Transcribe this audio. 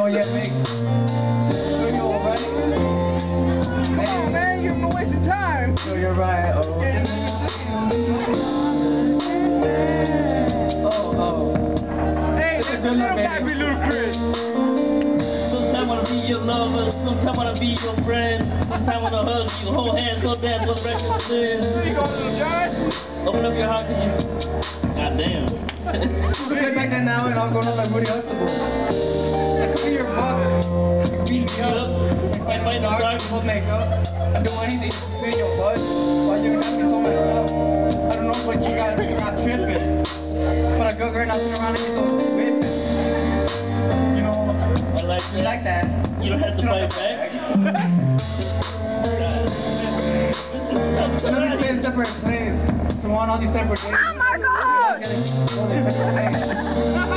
yeah, me. So you're alright? Oh man, you're wasting time. So you're right. Oh. Hey, this little guy be ludicrous. Sometimes I wanna be your lover, sometimes I wanna be your friend, sometimes I wanna hug you, hold hands, go dance, what the record says. There you go, little John. Open up your heart, cause you... Goddamn. You play back then now and I'm going on like Woody Huxtable. I could be your fuck. You could beat me up. Can't fight no dark. Put makeup. I do anything to feel your butt. While you got me so messed up. I don't know what you got tripping. But a good girl not sitting around and get those whipping. You know, I like you like that. You don't have to fight back. So let me play in separate plays. So on all these separate days. Oh my God! All these separate days.